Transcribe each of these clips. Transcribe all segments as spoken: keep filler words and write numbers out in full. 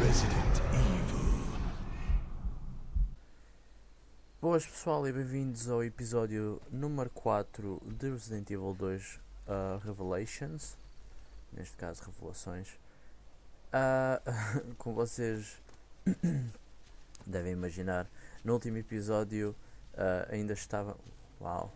Resident Evil. Boas pessoal e bem-vindos ao episódio número quatro de Resident Evil dois uh, Revelations, neste caso Revelações. Uh, como vocês devem imaginar, no último episódio uh, ainda estava... Uau!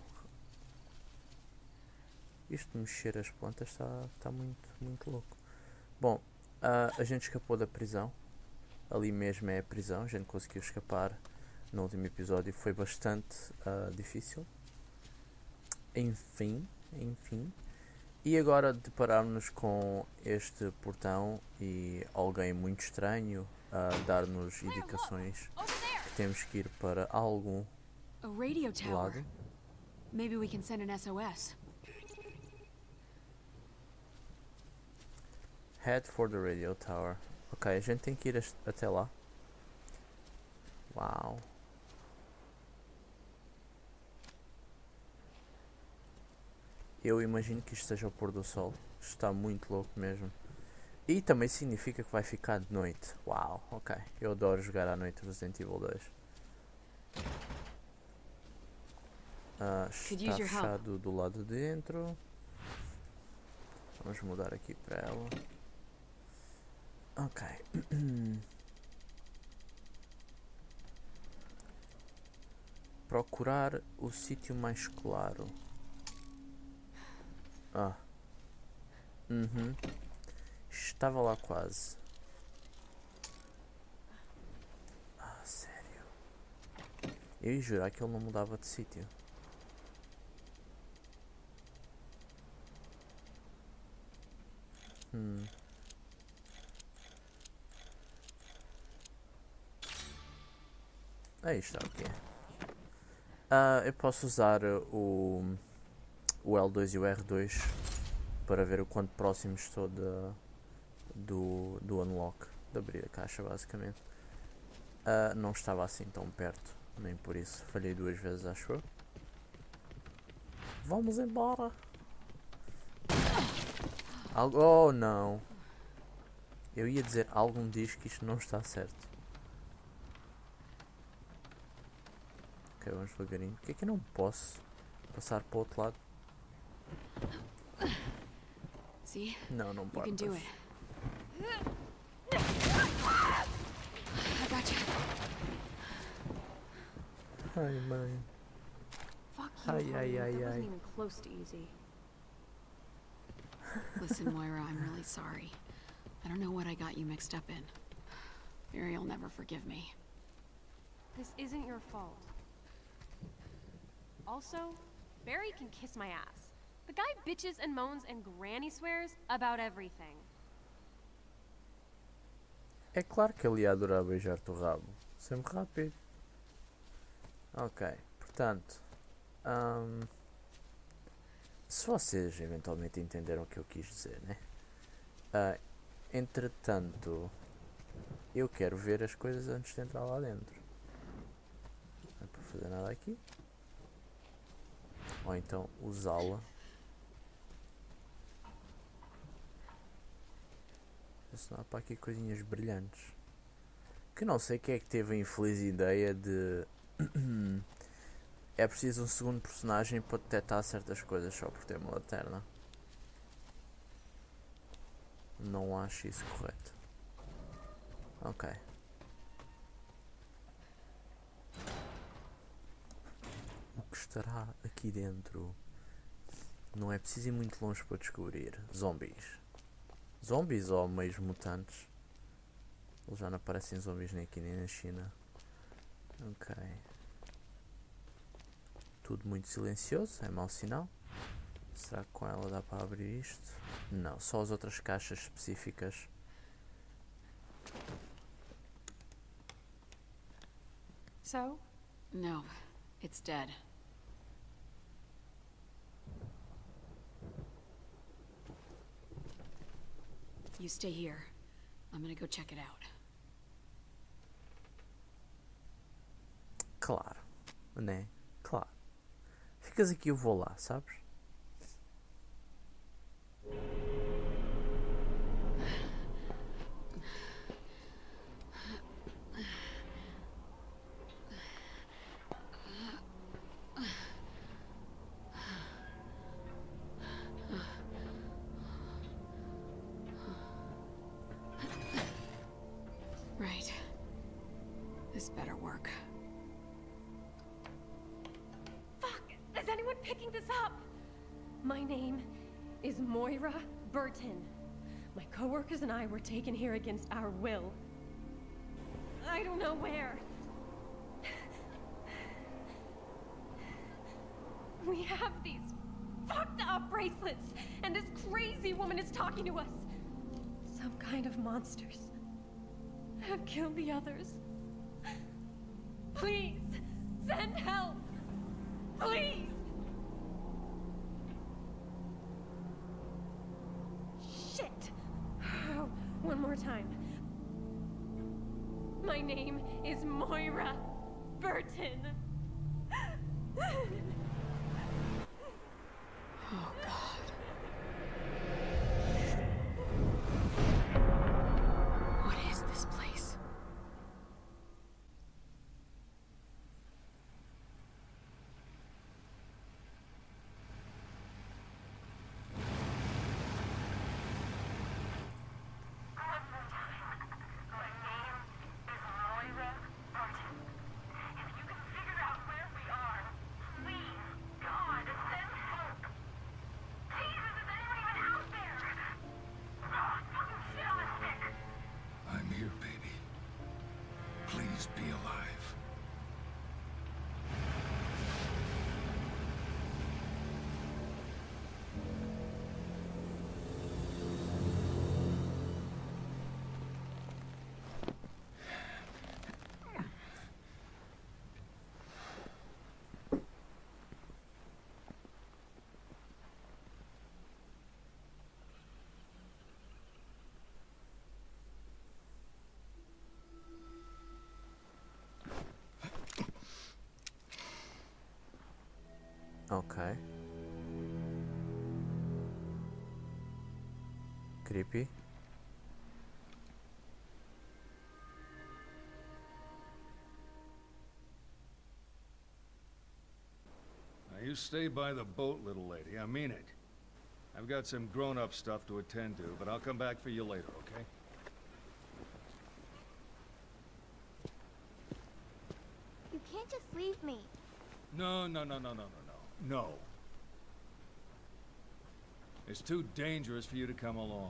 Isto de mexer as plantas está está muito, muito louco. Bom, uh, a gente escapou da prisão. Ali mesmo é a prisão, a gente conseguiu escapar no último episódio, foi bastante uh, difícil. Enfim, enfim. E agora depararmos com este portão e alguém muito estranho a dar-nos indicações que temos que ir para algum A radio tower. lado. Maybe we can send an S O S. Head for the radio tower. Ok, a gente tem que ir as- até lá. Uau. Eu imagino que isto seja o pôr do sol. Está muito louco mesmo. E também significa que vai ficar de noite. Uau, ok. Eu adoro jogar à noite Resident Evil dois. Ah, Could está use your help. fechado do lado de dentro. Vamos mudar aqui para ela. Ok. Procurar o sítio mais claro. Ah. Uhum. Estava lá quase. Ah, sério. Eu ia jurar que ele não mudava de sítio. Hum. Aí está, ok. Ah, eu posso usar uh, o, o L dois e o R dois para ver o quanto próximo estou de, do, do unlock, de abrir a caixa basicamente. Ah, não estava assim tão perto, nem por isso. Falhei duas vezes, acho eu. Vamos embora! Algo, oh não! Eu ia dizer, algo me diz que isto não está certo. Ok, vamos devagarinho. Por que é que eu não posso passar para o outro lado? See? Não, não You pode. can do it. I got you. Ai, mãe. Fuck you, Ai, Harmony. ai, ai, That ai. wasn't even close to easy. Listen, Moira, I'm really sorry. I don't know what I got you mixed up in. Barry'll never forgive me. This isn't your fault. Also, Barry can kiss my ass. The guy bitches and moans and granny swears about everything. É claro que ele ia adorar beijar-te o rabo. Sempre rápido. Ok, portanto. hum, se vocês eventualmente entenderam o que eu quis dizer, né? Ah, entretanto, eu quero ver as coisas antes de entrar lá dentro. Não é para fazer nada aqui. Ou então usá-la. Se não há para aqui coisinhas brilhantes. Que não sei quem é que teve a infeliz ideia de... é preciso um segundo personagem para detectar certas coisas só por ter uma lanterna. Não acho isso correto. Ok. O que estará aqui dentro? Não é preciso ir muito longe para descobrir. Zombies. Zombies ou meios mutantes? Eles já não aparecem zombies nem aqui nem na China. Ok. Tudo muito silencioso, é mau sinal. Será que com ela dá para abrir isto? Não, só as outras caixas específicas. So? No, it's dead. You stay here. I'm gonna go check it out. Claro, né? Claro. Ficas aqui, eu vou lá, sabes? Right. This better work. Fuck! Is anyone picking this up? My name is Moira Burton. My coworkers and I were taken here against our will. I don't know where. We have these fucked up bracelets, and this crazy woman is talking to us. Some kind of monsters have killed the others. Please, send help. Please. Shit. Oh, one more time. My name is Moira Burton. Oh, God. What is this place? I'm here, baby. Please be alive. Ok. Creepy. Now you stay by the boat, little lady. I mean it. I've got some grown-up stuff to attend to, but I'll come back for you later, okay? You can't just leave me. No, no, no, no, no, no, no. No. It's too dangerous for you to come along.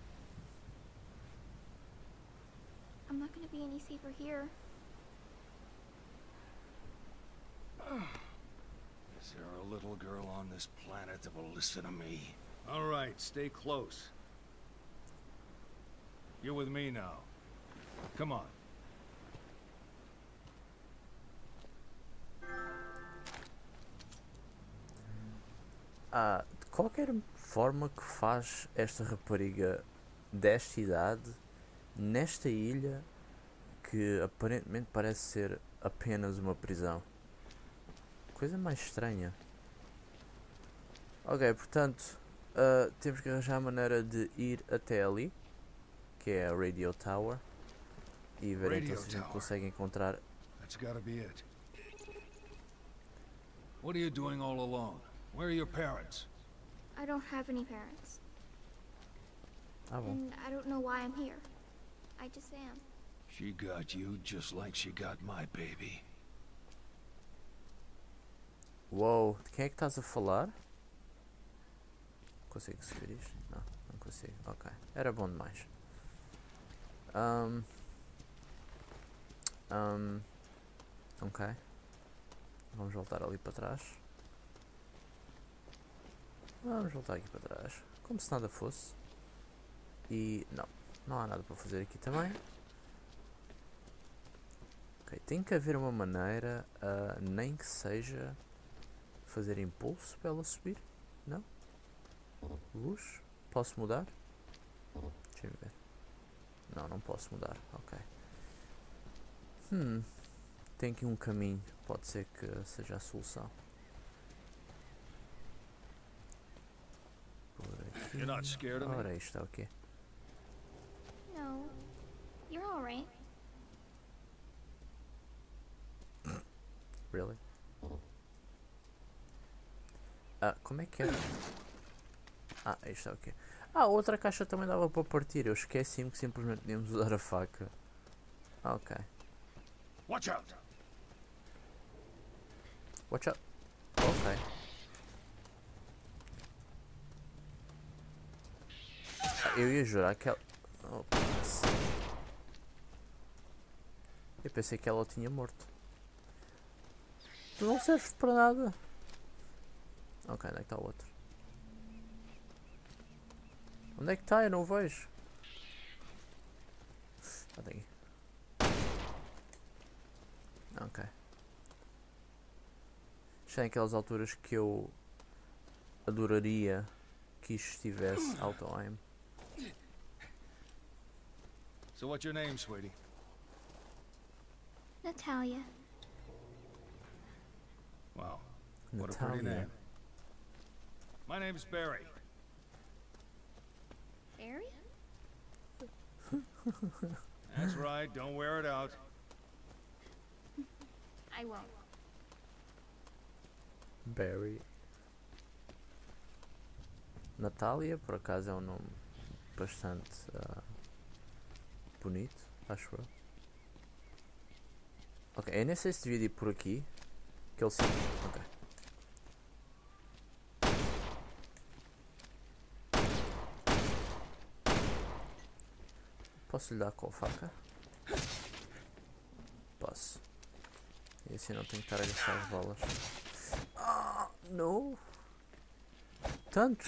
I'm not gonna be any safer here. Is there a little girl on this planet that will listen to me? All right, stay close. You're with me now. Come on. Ah, de qualquer forma que faz esta rapariga desta idade, nesta ilha, que aparentemente parece ser apenas uma prisão. Coisa mais estranha. Ok, portanto, uh, temos que arranjar a maneira de ir até ali, que é a Radio Tower, e ver Radio então se a gente Tower. consegue encontrar. That's gotta be it. What are you doing all alone? Where are your parents? I don't have any parents. Ah, bom. And I don't know why I'm here. I just am. She got you just like she got my baby. Uou, de quem é que estás a falar? Consigo subir isto? Não, não consigo. Ok, era bom demais. Um, um, ok. Vamos voltar ali para trás. Vamos voltar aqui para trás. Como se nada fosse. E não, não há nada para fazer aqui também. Ok, tem que haver uma maneira, uh, nem que seja fazer impulso para ela subir. Não? Luz? Posso mudar? Deixa-me ver. Não, não posso mudar. Ok. Hum. Tem aqui um caminho. Pode ser que seja a solução. Por aqui. You're not scared of me? Ora, isto está o quê? No. You're alright. Really? Ah, como é que era? Ah, isto está o quê? Ah, outra caixa também dava para partir. Eu esqueci-me que simplesmente podíamos usar a faca Ok. Watch out! Watch out. Ok. Ah, eu ia jurar que ela... Oh, putz. Eu pensei que ela o tinha morto. Tu não serves para nada. Ok, onde é que está o outro? Onde é que está? Eu não o vejo. Ah, tem aqui. Ok. Já em aquelas alturas que eu adoraria que isto estivesse auto-aim. So what's your name, sweetie? Natalia. Wow, what a pretty Natalia. name. My name's Barry. Barry? That's right, don't wear it out. I won't. Barry. Natalia, por acaso, é um nome bastante uh, bonito, acho eu. Ok, eu nem sei se devia ir por aqui. Que ele sim. Ok. Posso lhe dar com a faca? Posso. E assim não tenho que estar a gastar as balas. Ah, não! Tantos!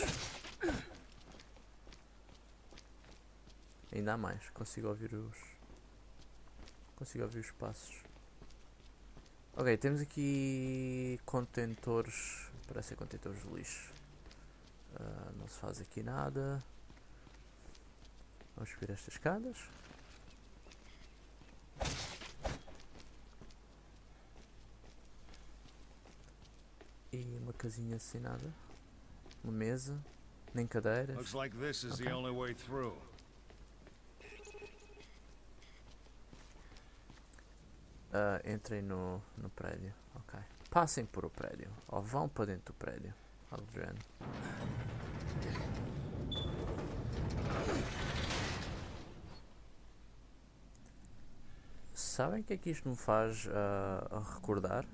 Ainda há mais. Consigo ouvir os... Consigo ouvir os passos. Ok, temos aqui contentores. Parecem contentores de lixo. Uh, não se faz aqui nada. Vamos subir estas escadas. E uma casinha sem nada. Uma mesa. Nem cadeiras. Looks like this is Okay. the only way through. Uh, entrem no, no prédio. Ok. Passem por o prédio. Ou vão para dentro do prédio. Algo do género. Sabem o que é que isto me faz uh, a recordar?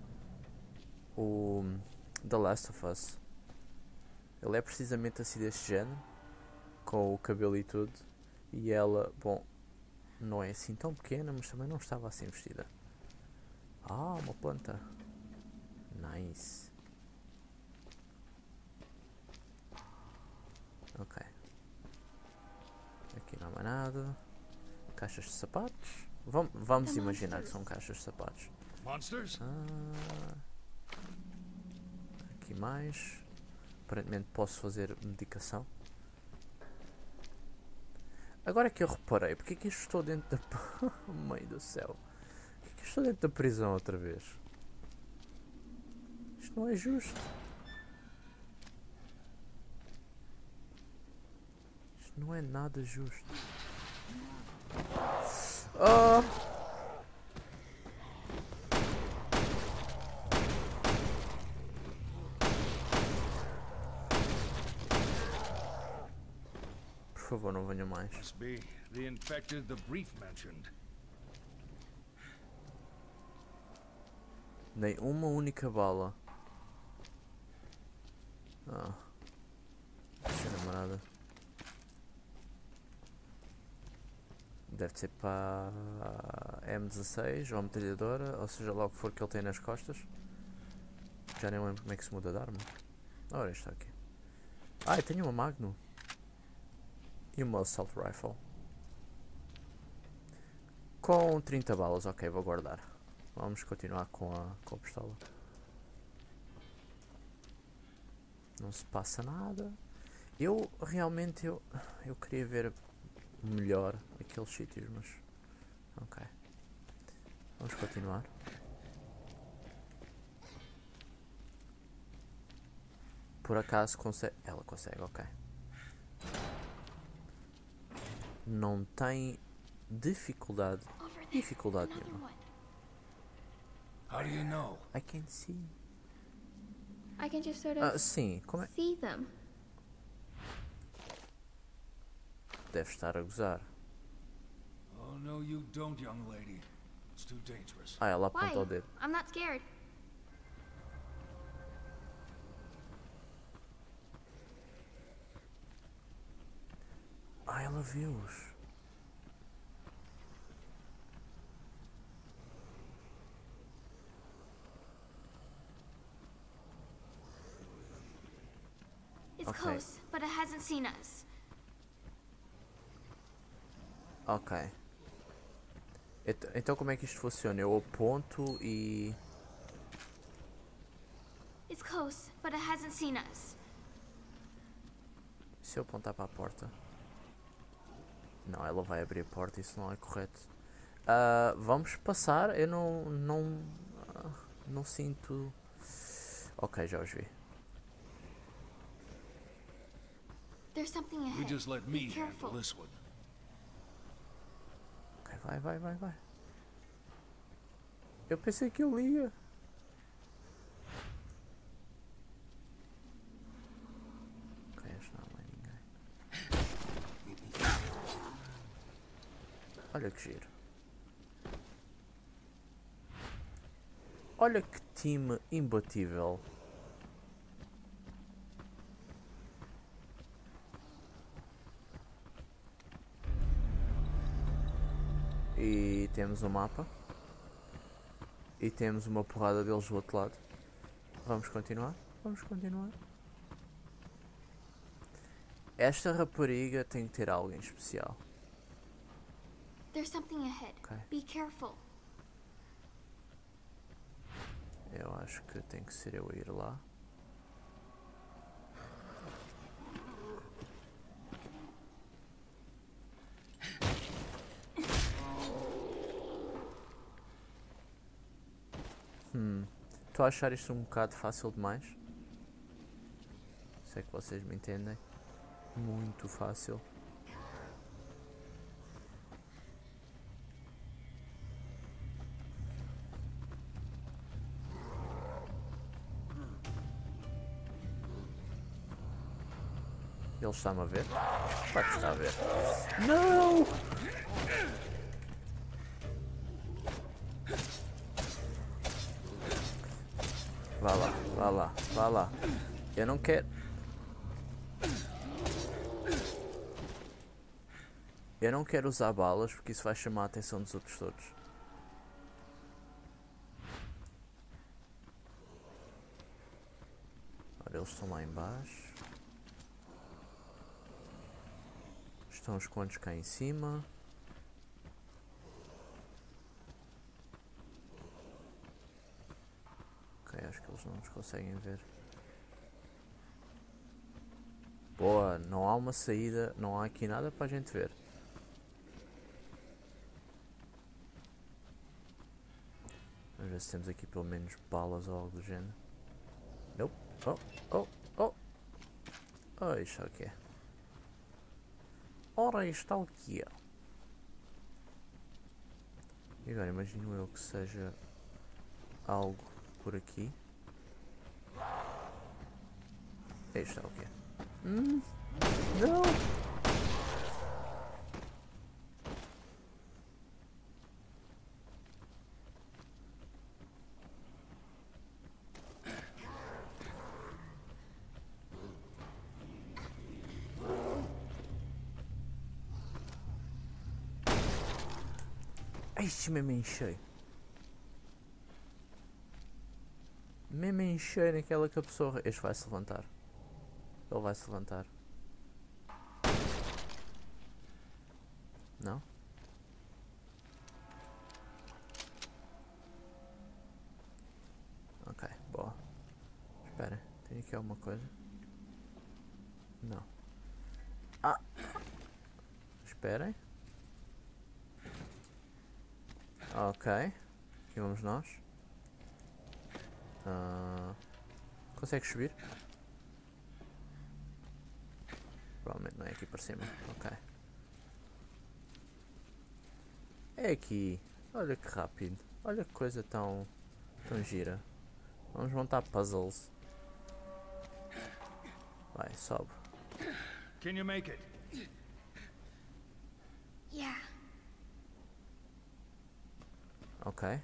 O The Last of Us. Ele é precisamente assim deste género. Com o cabelo e tudo. E ela, bom, não é assim tão pequena, mas também não estava assim vestida. Ah, uma planta. Nice. Ok. Aqui não há mais nada. Caixas de sapatos. Vam- vamos The imaginar que monsters. são caixas de sapatos. Monsters? Ah, aqui mais. Aparentemente posso fazer medicação. Agora que eu reparei, porque é que isto estou dentro da... Mãe do céu. Porque é que estou dentro da prisão outra vez? Isto não é justo. Isto não é nada justo. Ah! Por favor, não venham mais. Must be the infected the brief mentioned. Nem uma única bala. Ah. Deixa namorada. Deve ser para a M dezasseis ou a metralhadora, ou seja lá o que for que ele tem nas costas. Já nem lembro como é que se muda de arma. Ora, está aqui. Ah, eu tenho uma Magnum. E uma Assault Rifle. Com trinta balas, ok, vou guardar. Vamos continuar com a, com a pistola. Não se passa nada. Eu, realmente, eu, eu queria ver melhor aqueles sítios, mas... Ok. Vamos continuar. Por acaso consegue... Ela consegue, ok. Não tem dificuldade. Over there. Dificuldade Another nenhuma. one. How do you know? I can see. I can just sort of Ah, sim, como é? see them. Deve estar a gozar. Oh, no, you you don't, young lady. It's too dangerous. Ah, ela Why? apontou o dedo. I'm not scared. Ah, ela viu-os. It's Okay. close, but it hasn't seen us. Ok. Et- Então como é que isto funciona? Eu aponto e... It's close, but it hasn't seen us. Se eu apontar para a porta? Não, ela vai abrir a porta, isso não é correto. Ah, vamos passar, eu não... Não, ah, não sinto... Ok, já os vi. There's something You ahead. just let Be me careful. handle this one. Ok, vai, vai, vai, vai. Eu pensei que eu ia. Ok, acho que não há mais ninguém. Olha que giro. Olha que time imbatível. E temos um mapa. E temos uma porrada deles do outro lado. Vamos continuar? Vamos continuar. Esta rapariga tem que ter algo em especial. There's something ahead. Ok. Be careful. Eu acho que tem que ser eu a ir lá. Hum. Estou a achar isto um bocado fácil demais. Sei que vocês me entendem. Muito fácil. Ele está-me a ver? Vai que está a ver. Não! Vá lá, vá lá, vá lá. Eu não quero. Eu não quero usar balas porque isso vai chamar a atenção dos outros todos. Ora, eles estão lá em baixo. Estão os quantos cá em cima. Ok, acho que eles não nos conseguem ver. Boa, não há uma saída, não há aqui nada para a gente ver. Vamos ver se temos aqui pelo menos balas ou algo do género. Nope. Oh, oh, oh. Oh, isto é o que é. Ora, isto é o que é. E agora imagino eu que seja algo por aqui. Isto é o que é. Hum, não! Ai, mesmo enchei. Mesmo enchei naquela cabeçorra. Este vai se levantar. Ele vai se levantar. Não? Ok, boa. Espera, tem aqui alguma coisa? Não. Ah! Esperem. Ok. Aqui vamos nós. Uh, consegue subir? Provavelmente não é aqui para cima. Ok. É aqui. Olha que rápido. Olha que coisa tão, tão gira. Vamos montar puzzles. Vai, sobe. Can you make it? Yeah. Ok.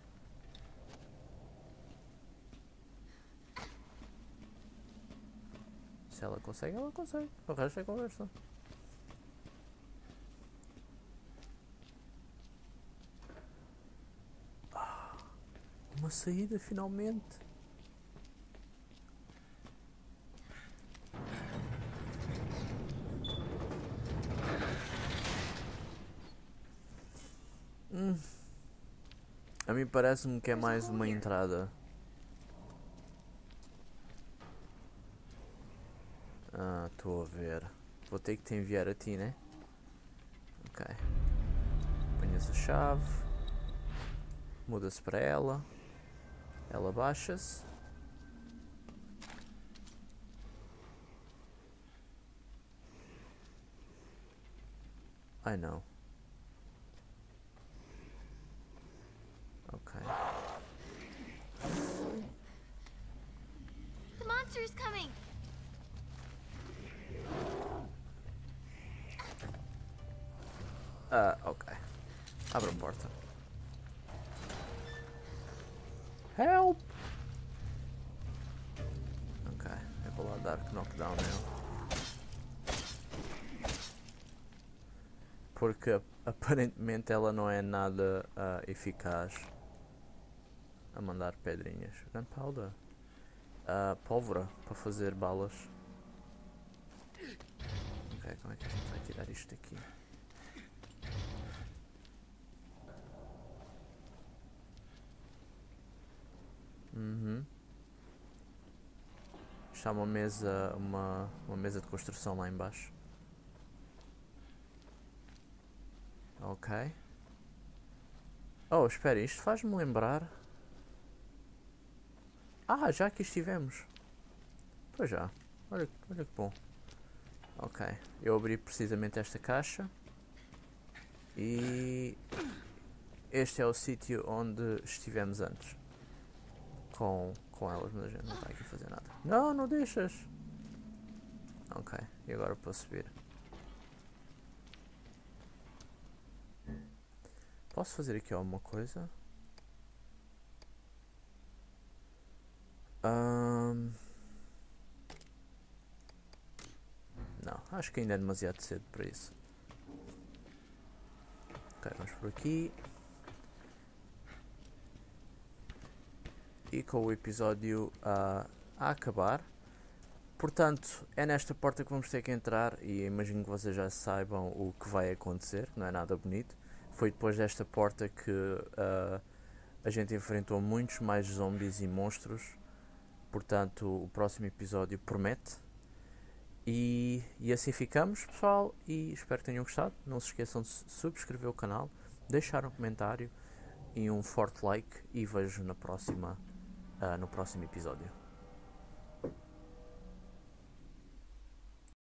Se ela consegue, ela consegue. O resto é conversa. Ah, uma saída finalmente. Hum. A mim parece-me que é mais uma entrada. Ah, estou a ver. Vou ter que te enviar a ti, né? Ok. Apanhas a chave. Muda-se para ela. Ela baixa-se. Ai não. Ok. The monster is coming. Ah, ok. Abre a porta. Help! Ok, eu vou lá dar knockdown nele. Porque aparentemente ela não é nada uh, eficaz a mandar pedrinhas. Gunpowder. Uh, pólvora para fazer balas. Ok, como é que a gente vai tirar isto daqui? Uhum. Está uma mesa, uma, uma mesa de construção lá em baixo. Ok. Oh, espera, isto faz-me lembrar... Ah, já aqui estivemos. Pois já. Olha, olha que bom. Ok. Eu abri precisamente esta caixa. E... Este é o sítio onde estivemos antes. Com, com elas, mas a gente não está aqui a fazer nada. Não, não deixas. Ok. E agora para subir. Posso fazer aqui alguma coisa? Um... Não, acho que ainda é demasiado cedo para isso. Ok, vamos por aqui. E com o episódio uh, a acabar. Portanto, é nesta porta que vamos ter que entrar. E imagino que vocês já saibam o que vai acontecer, que não é nada bonito. Foi depois desta porta que uh, a gente enfrentou muitos mais zombies e monstros. Portanto, o próximo episódio promete. E, e assim ficamos, pessoal. E espero que tenham gostado. Não se esqueçam de subscrever o canal, deixar um comentário e um forte like. E vejo na próxima, uh, no próximo episódio.